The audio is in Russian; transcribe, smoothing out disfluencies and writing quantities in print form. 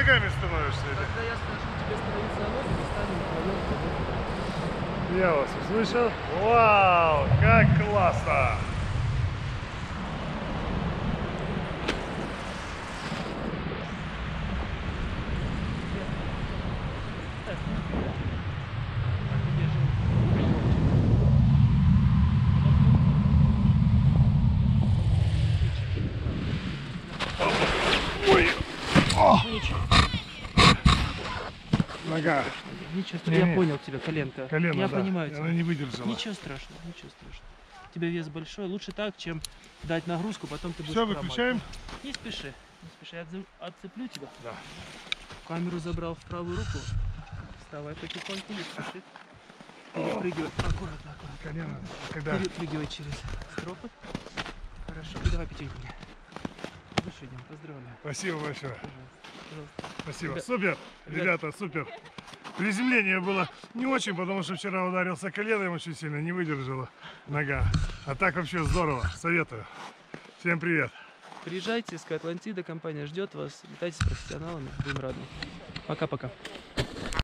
ногами становишься? Когда я скажу тебе становиться на ноги, мы станем вдвоем. Я вас услышал. Вау, как классно! Ой! О! Нога. Ничего страшного. Я понял тебя, коленка. Колено, Я да. понимаю тебя. Она не выдержала. Ничего страшного, ничего страшного. У тебя вес большой. Лучше так, чем дать нагрузку, потом ты будешь Все, выключаем. Не спеши. Не спеши. Я отцеплю тебя. Да. Камеру забрал в правую руку. Вставай потихоньку, не спеши. Перепрыгивай. Аккуратно, аккуратно. Колено. Когда? Перепрыгивай через стропы. Хорошо. И давай пятеньку мне. Выше идем. Поздравляю. Спасибо большое. Пожалуйста. Спасибо. Ребят, Супер, ребята, супер. Приземление было не очень, потому что вчера ударился коленом очень сильно, не выдержала нога. А так вообще здорово. Советую. Всем привет. Приезжайте, СК Атлантида, компания ждет вас. Летайте с профессионалами, будем рады. Пока-пока.